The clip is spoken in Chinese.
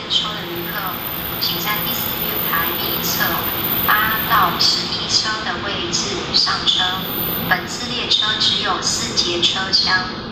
车的旅客，请在第4月台 B 侧8到11车的位置上车。本次列车只有4节车厢。